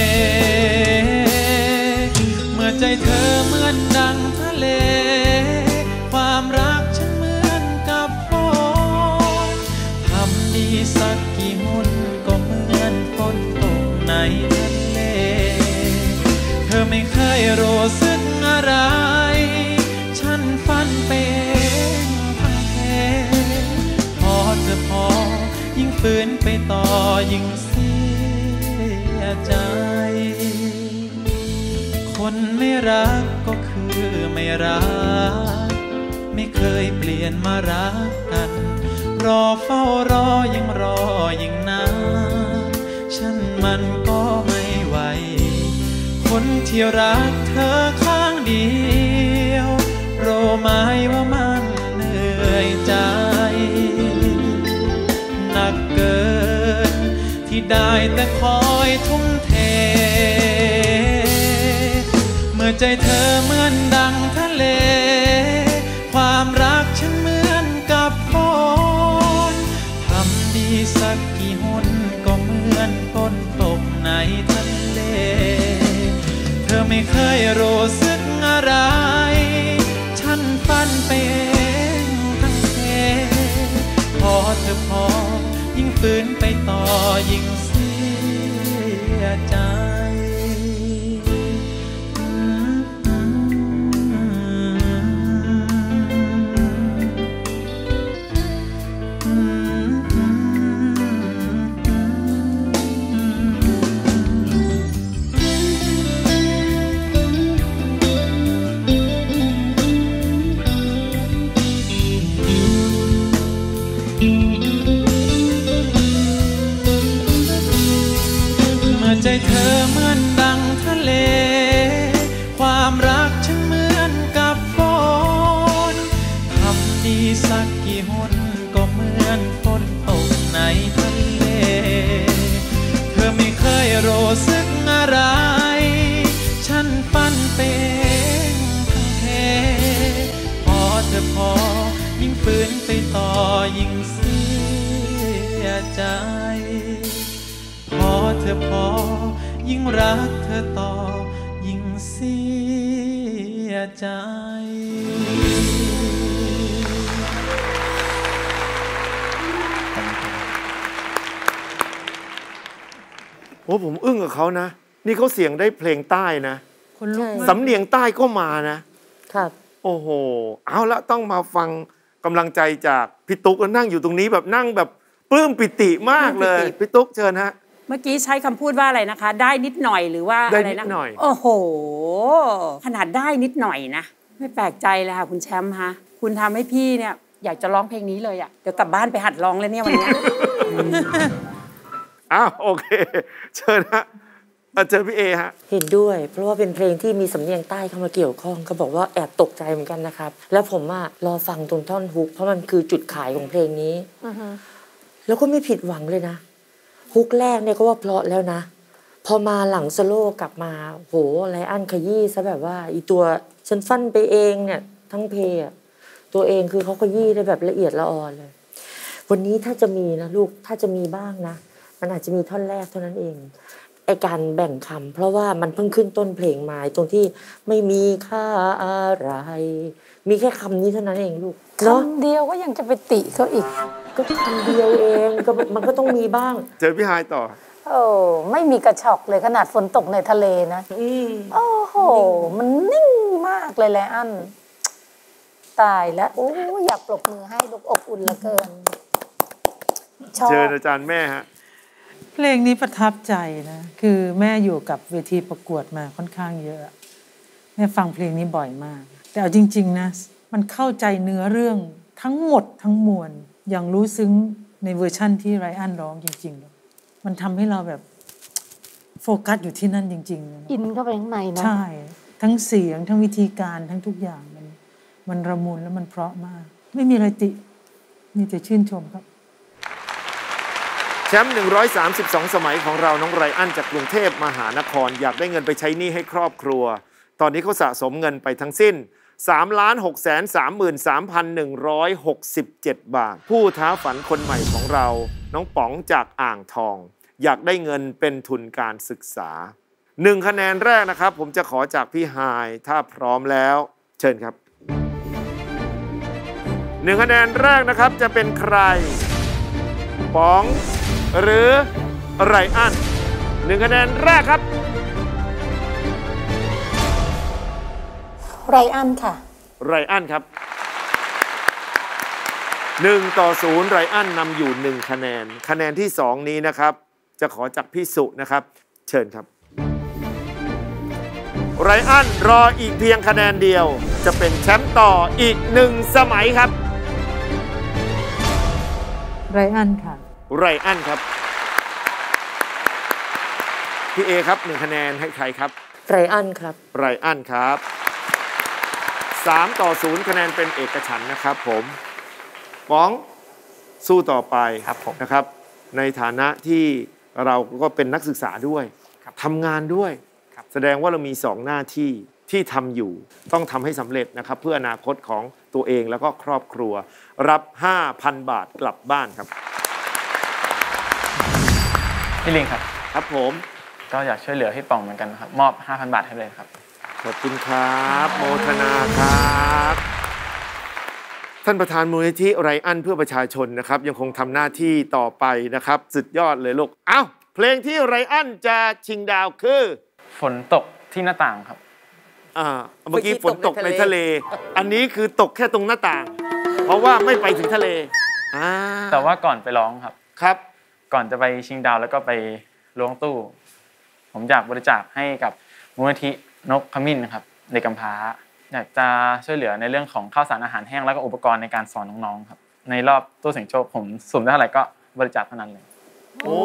เมื่อใจเธอเหมือนดังทะเลความรักฉันเหมือนกับฝนทำดีสักกี่หนก็เหมือนฝนตกในทะเลเธอไม่เคยรู้สึกอะไรฉันฝันไปเองทั้งเพพอเธอพอยิ่งฝืนไปต่อยิ่งเสียใจคนไม่รักก็คือคือไม่รักไม่เคยเปลี่ยนมารักกันรอเฝ้ารอยังรอยิ่งนานฉันมันก็ไม่ไหวคนที่รักเธอข้างเดียวรู้ไหมว่ามันเหนื่อยใจหนักเกินที่ได้แต่คอยทุ่มเทเมื่อใจเธอเหมือนดังทะเลความรักฉันเหมือนกับฝนทำดีสักกี่หนก็เหมือนฝนตกในทะเลเธอไม่เคยรู้สึกอะไรฉันฝันไปเองทั้งเพพอเธอพอยิ่งฝืนไปต่อยิ่งเสียใจใจเธอเหมือนดังทะเลความรักฉันเหมือนกับฝนทำดีสักกี่หนก็เหมือนฝนตกในทะเลเธอไม่เคยรู้สึกอะไรฉันฝันไปเองทั้งเพพอเธอพอยิ่งฝืนไปต่อยิ่งเสียใจพอเธอพอยิ่งรักเธอต่อยิ่งเสียใจโอ้ผมอึ้งกับเขานะนี่เขาเสียงได้เพลงใต้นะคนลุกมากสำเนียงใต้ก็มานะครับโอ้โหเอาละต้องมาฟังกำลังใจจากพี่ตุ๊กนั่งอยู่ตรงนี้แบบนั่งแบบปลื้มปิติมากเลยพี่ตุ๊กเชิญฮะเมื่อกี้ใช้คำพูดว่าอะไรนะคะ ได้นิดหน่อยหรือว่าอะไรนะได้นิดหน่อยโอ้โหขนาดได้นิดหน่อยนะไม่แปลกใจเลยค่ะคุณแชมป์ฮะคุณทำให้พี่เนี่ยอยากจะร้องเพลงนี้เลยอ่ะเดี๋ยวกลับบ้านไปหัดร้องเลยเนี่ยวันนี้อ้าวโอเคเชิญฮะเจอพี่เอฮะเห็นด้วยเพราะว่าเป็นเพลงที่มีสำเนียงใต้เข้ามาเกี่ยวข้องก็บอกว่าแอบตกใจเหมือนกันนะครับแล้วผมอะรอฟังตรงท่อนฮุกเพราะมันคือจุดขายของเพลงนี้แล้วก็ไม่ผิดหวังเลยนะฮุกแรกเนี่ยก็ว่าเพราะแล้วนะพอมาหลังสโลว์กลับมาโหไลอ้อนขยี้ซะแบบว่าอีตัวฉันฟันไปเองเนี่ยทั้งเพลงตัวเองคือเขาขยี้ได้แบบละเอียดละออเลยวันนี้ถ้าจะมีนะลูกถ้าจะมีบ้างนะมันอาจจะมีท่อนแรกเท่านั้นเองไอการแบ่งคำเพราะว่ามันเพิ่งขึ้นต้นเพลงมาตรงที่ไม่มีค่าอะไรมีแค่คำนี้เท่านั้นเองลูกเนาะคำเดียวก็ยังจะไปติเขาอีกก็คำเดียวเองก็มันก็ต้องมีบ้างเจอพี่ไฮต่อโอ้ไม่มีกระชอกเลยขนาดฝนตกในทะเลนะโอ้โหมันนิ่งมากเลยแหละอันตายแล้วโอ้อยากปรบมือให้ลูกอบอุ่นเหลือเกินเชิญอาจารย์แม่ฮะเพลงนี้ประทับใจนะคือแม่อยู่กับเวทีประกวดมาค่อนข้างเยอะแม่ฟังเพลงนี้บ่อยมากแต่เอาจริงๆนะมันเข้าใจเนื้อเรื่องทั้งหมดทั้งมวลอย่างรู้ซึ้งในเวอร์ชั่นที่ไรอันร้องจริงๆมันทำให้เราแบบโฟกัสอยู่ที่นั่นจริงๆอินเข้าไปข้างในนะใช่ทั้งเสียงทั้งวิธีการทั้งทุกอย่างมันมันระมุนแล้วมันเพราะมากไม่มีอะไรติมีแต่ชื่นชมครับแชมป์หนึ่งร้อยสามสิบสองสมัยของเราน้องไรอันจากกรุงเทพมหานครอยากได้เงินไปใช้หนี้ให้ครอบครัวตอนนี้เขาสะสมเงินไปทั้งสิ้น สามล้านหกแสนสามหมื่นสามพันหนึ่งร้อยหกสิบเจ็ด บาทผู้ท้าฝันคนใหม่ของเราน้องป๋องจากอ่างทองอยากได้เงินเป็นทุนการศึกษาหนึ่งคะแนนแรกนะครับผมจะขอจากพี่ไฮถ้าพร้อมแล้วเชิญครับหนึ่งคะแนนแรกนะครับจะเป็นใครป๋องหรือไรอันหนึ่งคะแนนแรกครับไรอันค่ะไรอันครับหนึ่งต่อศูนย์ไรอันนำอยู่หนึ่งคะแนนคะแนนที่สองนี้นะครับจะขอจากพี่สุนะครับเชิญครับไรอันรออีกเพียงคะแนนเดียวจะเป็นแชมป์ต่ออีกหนึ่งสมัยครับไรอันค่ะไรอันครับพี่เอครับหนึ่งคะแนนให้ใครครับไรอันครับไรอันครับสามต่อศูนย์คะแนนเป็นเอกฉันท์นะครับผมป๋องสู้ต่อไปนะครับในฐานะที่เราก็เป็นนักศึกษาด้วยทำงานด้วยแสดงว่าเรามีสองหน้าที่ที่ทำอยู่ต้องทำให้สำเร็จนะครับเพื่ออนาคตของตัวเองแล้วก็ครอบครัวรับ ห้าพัน บาทกลับบ้านครับพี่ลิงครับครับผมก็อยากช่วยเหลือพี่ป๋องเหมือนกันครับมอบ ห้าพัน บาทให้เลยครับขอบคุณครับโมทนาครับท่านประธานมูลนิธิไรอันเพื่อประชาชนนะครับยังคงทำหน้าที่ต่อไปนะครับสุดยอดเลยลูกเอ้าเพลงที่ไรอันจะชิงดาวคือฝนตกที่หน้าต่างครับอ่าเมื่อกี้ฝนตกในทะเลอันนี้คือตกแค่ตรงหน้าต่างเพราะว่าไม่ไปถึงทะเลแต่ว่าก่อนไปร้องครับครับก่อนจะไปชิงดาวแล้วก็ไปล้วงตู้ผมอยากบริจาคให้กับมูลนิธินกขมิ้นนะครับเด็กกำพร้าอยากจะช่วยเหลือในเรื่องของข้าวสารอาหารแห้งแล้วก็อุปกรณ์ในการสอนน้องๆครับในรอบตู้เสี่ยงโชคผมสุ่มได้เท่าไหร่ก็บริจาคเท่านั้นเลยโอ้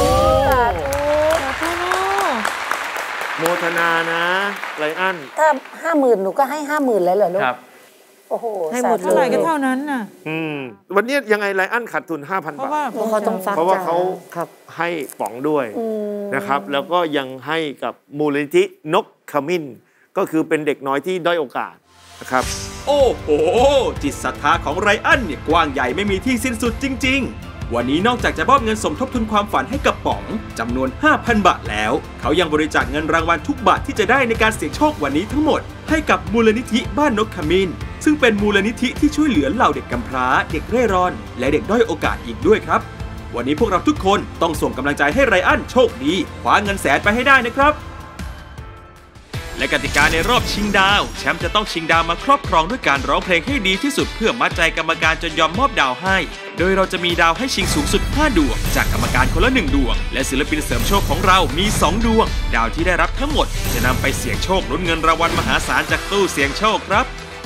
โมทนานะไรอันถ้าห้าหมื่นหนูก็ให้ห้าหมื่นเลยเหรอลูกครับโอ้โหให้หมดเท่าไหร่ก็เท่านั้นน่ะอืมวันนี้ยังไงไรอันขาดทุน ห้าพัน บาทเพราะว่าเขาต้องฟักเพราะว่าเขาให้ป๋องด้วยนะครับแล้วก็ยังให้กับมูลนิธินกขมิ้นก็คือเป็นเด็กน้อยที่ด้อยโอกาสนะครับโอ้โหจิตศรัทธาของไรอันเนี่ยกว้างใหญ่ไม่มีที่สิ้นสุดจริงๆวันนี้นอกจากจะมอบเงินสมทบทุนความฝันให้กับป๋องจำนวน ห้าพัน บาทแล้วเขายังบริจาคเงินรางวัลทุกบาทที่จะได้ในการเสี่ยงโชควันนี้ทั้งหมดให้กับมูลนิธิบ้านนกขมิ้นซึ่งเป็นมูลนิธิที่ช่วยเหลือเหล่าเด็กกำพร้าเด็กเร่ร่อนและเด็กด้อยโอกาสอีกด้วยครับวันนี้พวกเราทุกคนต้องส่งกำลังใจให้ไรอันโชคดีคว้าเงินแสนไปให้ได้นะครับและกติกาในรอบชิงดาวแชมป์จะต้องชิงดาวมาครอบครองด้วยการร้องเพลงให้ดีที่สุดเพื่อมัดใจกรรมการจนยอมมอบดาวให้โดยเราจะมีดาวให้ชิงสูงสุดห้าดวงจากกรรมการคนละหนึ่งดวงและศิลปินเสริมโชคของเรามีสองดวงดาวที่ได้รับทั้งหมดจะนำไปเสี่ยงโชคลุ้นเงินรางวัลมหาศาลจากตู้เสี่ยงโชคครับ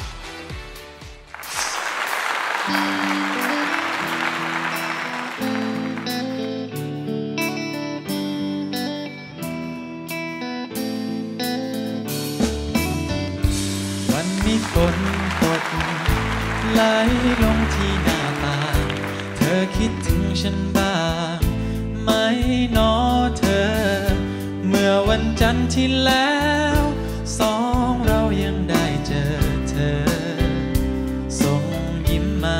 ฝนตกไหลลงที่หน้าต่างเธอคิดถึงฉันบ้างไหมหนอเธอเมื่อวันจันทร์ที่แล้วสองเรายังได้เจอเธอส่งยิ้มมา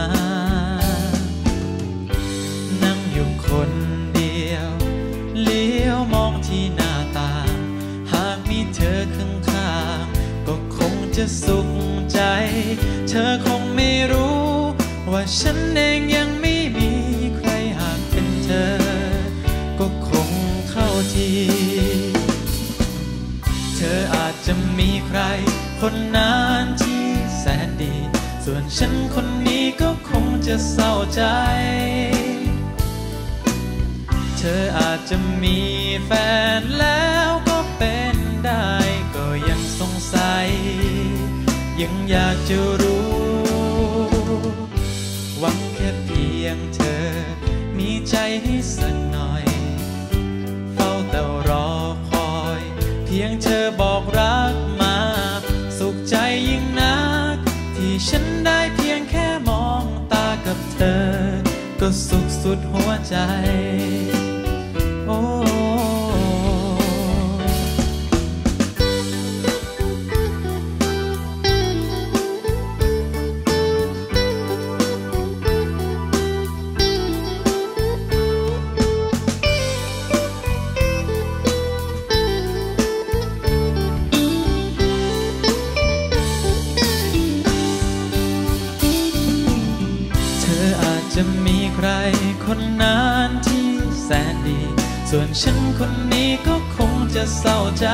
นั่งอยู่คนเดียวเลี้ยวมองที่หน้าต่างหากมีเธอข้างๆก็คงจะสุขใจเธอคงไม่รู้ว่าฉันเองยังไม่มีใครหากเป็นเธอก็คงเข้าทีเธออาจจะมีใครคนนั้นที่แสนดีส่วนฉันคนนี้ก็คงจะเศร้าใจเธออาจจะมีแฟนแล้วก็เป็นได้ก็ยังสงสัยยังอยากจะรู้หวังแค่เพียงเธอมีใจให้สักหน่อยเฝ้าแต่รอคอยเพียงเธอบอกรักมาสุขใจยิ่งนักที่ฉันได้เพียงแค่มองตากับเธอก็สุขสุดหัวใจโอ้จะมีใครคนนั้นที่แสนดีส่วนฉันคนนี้ก็คงจะเศร้าใจ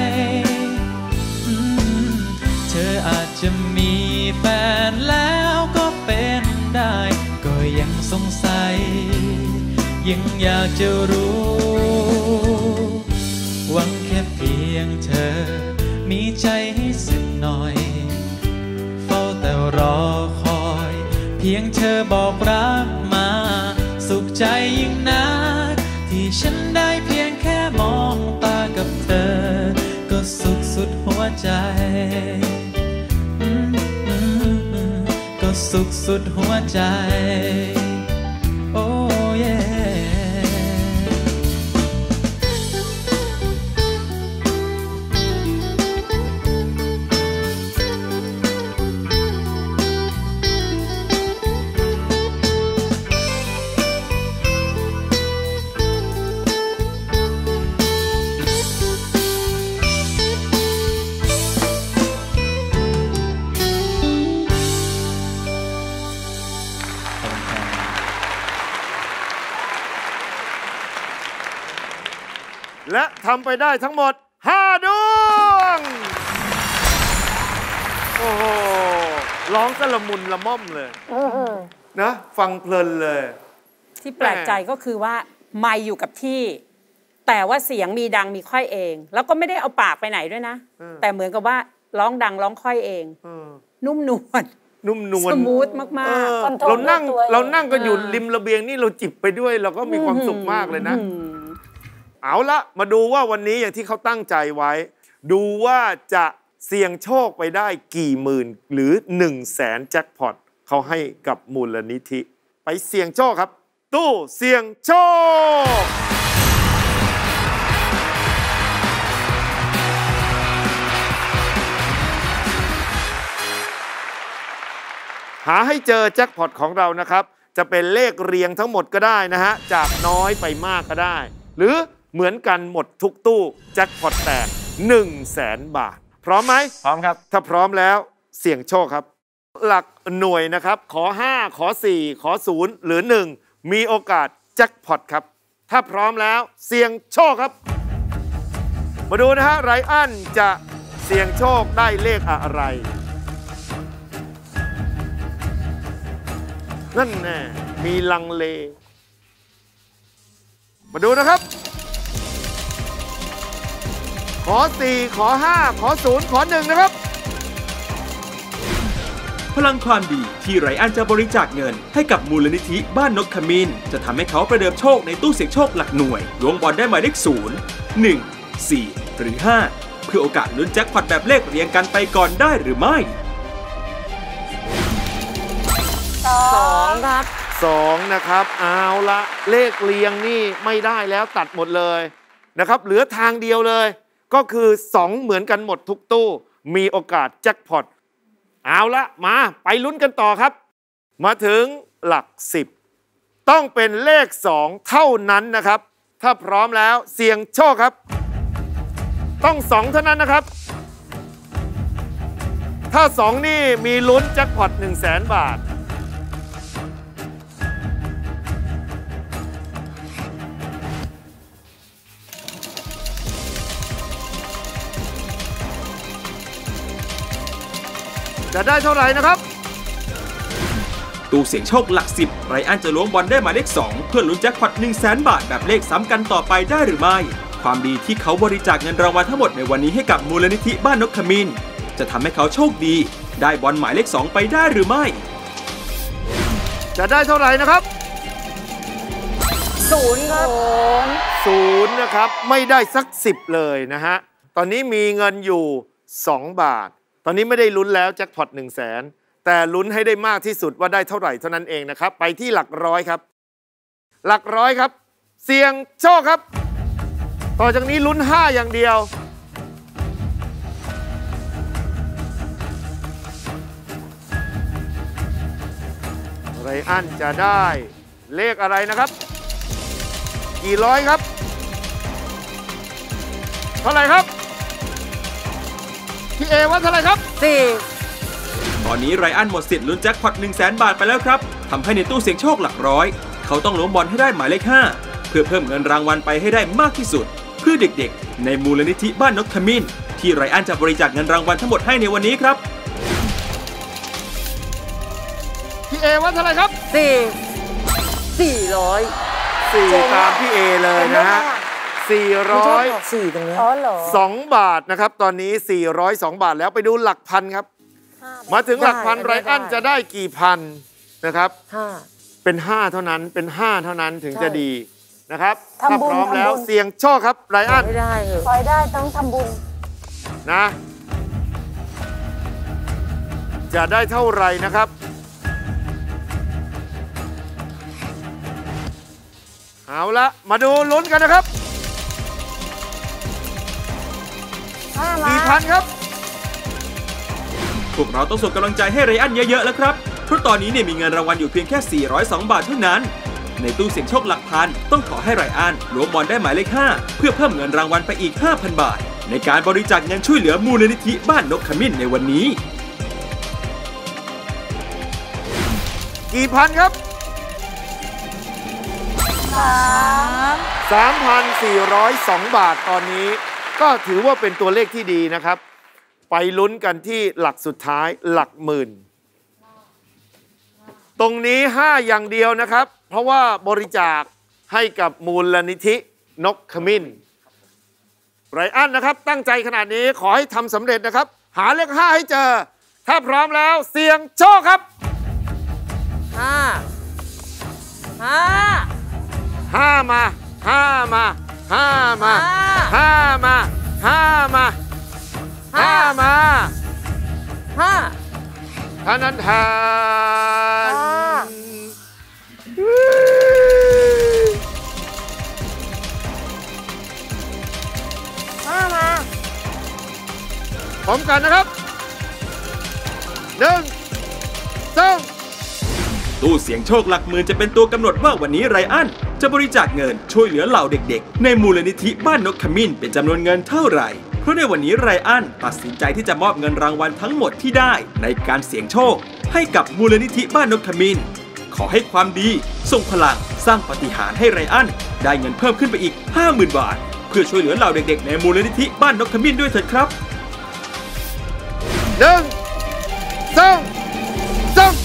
เธออาจจะมีแฟนแล้วก็เป็นได้ก็ยังสงสัยยังอยากจะรู้หวังแค่เพียงเธอมีใจให้สึกหน่อยเฝ้าแต่รอคอยเพียงเธอบอกรักมาสุขใจยิ่งนักที่ฉันได้เพียงแค่มองตากับเธอก็สุขสุดหัวใจก็สุขสุดหัวใจโอ้เย่และทำไปได้ทั้งหมดห้าดวงโอ้โหร้องสละมุนละม่อมเลยนะฟังเพลินเลยที่แปลกใจก็คือว่าไมค์อยู่กับที่แต่ว่าเสียงมีดังมีค่อยเองแล้วก็ไม่ได้เอาปากไปไหนด้วยนะแต่เหมือนกับว่าร้องดังร้องค่อยเองนุ่มนวลนุ่มนวลสมูทมากๆเรานั่งเรานั่งก็อยู่ริมระเบียงนี่เราจิบไปด้วยเราก็มีความสุขมากเลยนะเอาละมาดูว่าวันนี้อย่างที่เขาตั้งใจไว้ดูว่าจะเสี่ยงโชคไปได้กี่หมื่นหรือหนึ่งแสนแจ็คพอตเขาให้กับมูลนิธิไปเสี่ยงโชคครับตู้เสี่ยงโชคหาให้เจอแจ็คพอตของเรานะครับจะเป็นเลขเรียงทั้งหมดก็ได้นะฮะจากน้อยไปมากก็ได้หรือเหมือนกันหมดทุกตู้แจ็คพอตแตกหนึ่งแสนบาทพร้อมไหมพร้อมครับถ้าพร้อมแล้วเสี่ยงโชคครับหลักหน่วยนะครับขอห้าขอสี่ขอศูนย์หรือหนึ่งมีโอกาสแจ็คพอตครับถ้าพร้อมแล้วเสี่ยงโชคครับมาดูนะฮะไรอันจะเสี่ยงโชคได้เลขอะไรนั่นแน่มีลังเลมาดูนะครับขอสี่ขอห้าขอศูนย์ขอหนึ่งนะครับพลังความดีที่ไรอันจะบริจาคเงินให้กับมูลนิธิบ้านนกขมิ้นจะทำให้เขาประเดิมโชคในตู้เสี่ยงโชคหลักหน่วยล้วงบอลได้หมายเลขศูนย์ หนึ่ง สี่หรือห้าเพื่อโอกาสลุ้นแจ็คพอตแบบเลขเรียงกันไปก่อนได้หรือไม่สองครับสองนะครับเอาละเลขเรียงนี่ไม่ได้แล้วตัดหมดเลยนะครับเหลือทางเดียวเลยก็คือสองเหมือนกันหมดทุกตู้มีโอกาสแจ็คพอตเอาละมาไปลุ้นกันต่อครับมาถึงหลักสิบต้องเป็นเลขสองเท่านั้นนะครับถ้าพร้อมแล้วเสี่ยงโชคครับต้องสองเท่านั้นนะครับถ้าสองนี่มีลุ้นแจ็คพอตหนึ่งแสนบาทจะได้เท่าไหร่นะครับตู้เสี่ยงโชคหลักสิบไรอันจะล้วงบอลได้หมายเลขสองเพื่อลุ้นแจ็คพอตหนึ่งแสนบาทแบบเลขซ้ำกันต่อไปได้หรือไม่ความดีที่เขาบริจาคเงินรางวัลทั้งหมดในวันนี้ให้กับมูลนิธิบ้านนกขมิ้นจะทำให้เขาโชคดีได้บอลหมายเลขสองไปได้หรือไม่จะได้เท่าไหร่นะครับศูนย์ครับศูนย์นะครับไม่ได้สักสิบเลยนะฮะตอนนี้มีเงินอยู่สองบาทตอนนี้ไม่ได้ลุ้นแล้วแจ็คพอตหนึ่งแสนแต่ลุ้นให้ได้มากที่สุดว่าได้เท่าไหร่เท่านั้นเองนะครับไปที่หลักร้อยครับหลักร้อยครับเสี่ยงโชคครับต่อจากนี้ลุ้นห้าอย่างเดียวไรอันจะได้เลขอะไรนะครับกี่ร้อยครับเท่าไหร่ครับพี่เอว่าเท่าไหร่ครับสี่ตอนนี้ไรอันหมดสิทธิ์ลุ้นแจ็คพอตหนึ่งแสนบาทไปแล้วครับทำให้ในตู้เสี่ยงโชคหลักร้อยเขาต้องล้วงบอลให้ได้หมายเลขห้าเพื่อเพิ่มเงินรางวัลไปให้ได้มากที่สุดเพื่อเด็กๆในมูลนิธิบ้านนกขมิ้นที่ไรอันจะบริจาคเงินรางวัลทั้งหมดให้ในวันนี้ครับพี่เอว่าเท่าไหร่ครับสี่สี่ร้อยสี่ตามพี่เอเลยนะฮะสี่ร้อยสี่ตรงเนี้ยอ๋อเหรอสองบาทนะครับตอนนี้สี่ร้อยสองบาทแล้วไปดูหลักพันครับมาถึงหลักพันไรอันจะได้กี่พันนะครับห้าเป็นห้าเท่านั้นเป็นห้าเท่านั้นถึงใช่จะดีนะครับทำบุญถ้าพร้อมแล้วทำบุญเสี่ยงโชคครับไรอันไม่ได้เหรอคอยได้ต้องทำบุญนะจะได้เท่าไหร่นะครับเอาละมาดูลุ้นกันนะครับห้ามาสี่พันครับพวกเราต้องส่งกำลังใจให้ไรอันเยอะๆแล้วครับเพราะตอนนี้เนี่ยมีเงินรางวัลอยู่เพียงแค่สี่ร้อยสองบาทเท่านั้นในตู้เสี่ยงโชคหลักพันต้องขอให้ไรอันล้วงบอลได้หมายเลขห้าเพื่อเพิ่มเงินรางวัลไปอีก ห้าพัน บาทในการบริจาคเงินช่วยเหลือมูลนิธิบ้านนกขมิ้นในวันนี้กี่พันครับ สามพันสี่ร้อยสอง บาทตอนนี้ก็ถือว่าเป็นตัวเลขที่ดีนะครับ ไปลุ้นกันที่หลักสุดท้ายหลักหมื่นตรงนี้ห้าอย่างเดียวนะครับ เพราะว่าบริจาคให้กับมูลนิธินกขมิ้นไรอันนะครับตั้งใจขนาดนี้ขอให้ทำสำเร็จนะครับ หาเลขห้าให้เจอถ้าพร้อมแล้วเสี่ยงโชคครับห้าห้าห้ามาห้ามาห้ามาห้ามาห้ามาห้ามาห้าท่านั้นทานห้ามาพร้อมกันนะครับหนึ่งสองตู้เสี่ยงโชคหลักหมื่นจะเป็นตัวกำหนดว่าวันนี้ไรอันจะบริจาคเงินช่วยเหลือเหล่าเด็กๆในมูลนิธิบ้านนกขมิ้นเป็นจำนวนเงินเท่าไหร่เพราะในวันนี้ไรอันตัดสินใจที่จะมอบเงินรางวัลทั้งหมดที่ได้ในการเสี่ยงโชคให้กับมูลนิธิบ้านนกขมิ้นขอให้ความดีส่งพลังสร้างปาฏิหาริย์ให้ไรอันได้เงินเพิ่มขึ้นไปอีก ห้าหมื่น บาทเพื่อช่วยเหลือเหล่าเด็กๆในมูลนิธิบ้านนกขมิ้นด้วยเถิดครับหนึ่งสองสอง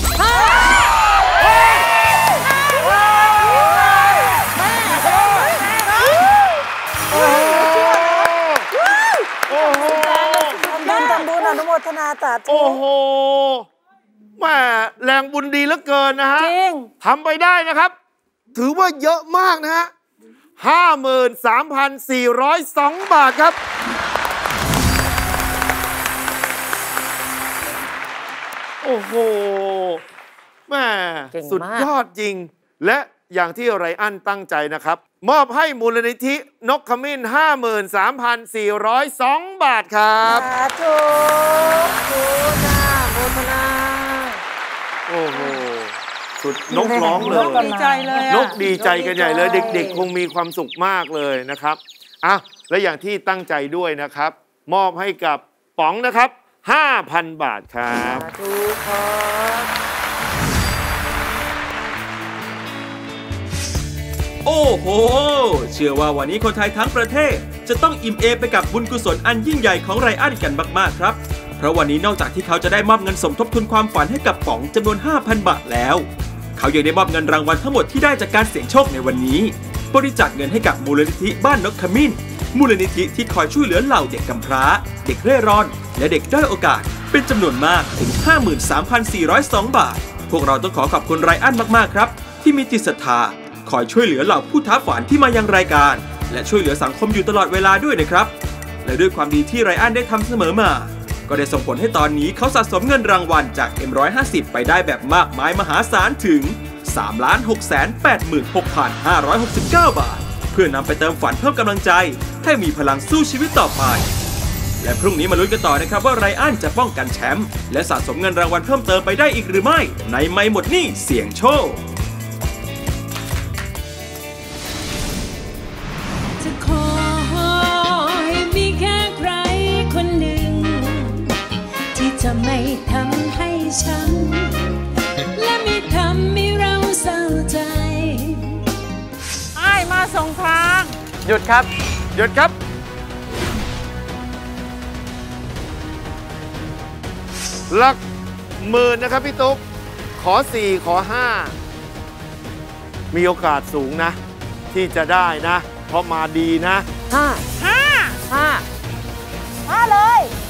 โอ้โหทำบุญทำบุญอนุโมทนาสาธุโอ้โหแม่แรงบุญดีเหลือเกินนะฮะจริงทำไปได้นะครับ ถือว่าเยอะมากนะฮะห้าหมื่นสามพันสี่ร้อยสองบาทครับโอ้โหแม่เก่งมากสุดยอดจริง และอย่างที่ไรอันตั้งใจนะครับ มอบให้มูลนิธินกขมิ้น ห้าหมื่นสามพันสี่ร้อยสอง บาทครับสาธุธุนาโมทนาโอ้โห สุดนกร้องเลยดีใจเลยอะนกดีใจกันใหญ่เลย เด็กๆ คงมีความสุขมากเลยนะครับอ่ะและอย่างที่ตั้งใจด้วยนะครับ มอบให้กับป๋องนะครับ ห้าพัน บาทครับสาธุครับโอ้โห เชื่อว่าวันนี้คนไทยทั้งประเทศจะต้องอิ่มเอมไปกับบุญกุศลอันยิ่งใหญ่ของไรอันกันมากๆครับ เพราะวันนี้นอกจากที่เขาจะได้มอบเงินสมทบทุนความฝันให้กับป๋องจำนวน ห้าพัน บาทแล้ว เขายังได้มอบเงินรางวัลทั้งหมดที่ได้จากการเสี่ยงโชคในวันนี้ บริจาคเงินให้กับมูลนิธิบ้านนกขมิ้น มูลนิธิที่คอยช่วยเหลือเหล่าเด็กกำพร้า เด็กเร่ร่อน และเด็กด้อยโอกาส เป็นจำนวนมากถึง ห้าหมื่นสามพันสี่ร้อยสอง บาท พวกเราต้องขอขอบคุณไรอันมากๆครับที่มีจิตศรัทธาคอยช่วยเหลือเหล่าผู้ท้าฝันที่มายังรายการ และช่วยเหลือสังคมอยู่ตลอดเวลาด้วยนะครับ และด้วยความดีที่ไรอันได้ทำเสมอมา ก็ได้ส่งผลให้ตอนนี้เขาสะสมเงินรางวัลจาก เอ็ม หนึ่งร้อยห้าสิบ ไปได้แบบมากมายมหาศาลถึง สามล้านหกแสนแปดหมื่นหกพันห้าร้อยหกสิบเก้า บาท เพื่อนำไปเติมฝันเพิ่มกำลังใจให้มีพลังสู้ชีวิตต่อไป และพรุ่งนี้มาลุ้นกันต่อนะครับว่าไรอันจะป้องกันแชมป์และสะสมเงินรางวัลเพิ่มเติมไปได้อีกหรือไม่ในไม่หมดหนี้เสี่ยงโชคจะขอให้มีแค่ใครคนหนึ่ง ที่จะไม่ทำให้ช้ำและไม่ทำให้เราเศร้าใจไอ้มาส่งทางหยุดครับหยุดครับ หลักหมื่นนะครับพี่ตุ๊ก ขอสี่ขอห้ามีโอกาสสูงนะ ที่จะได้นะเพราะมาดีนะห้าห้าห้าห้าเลย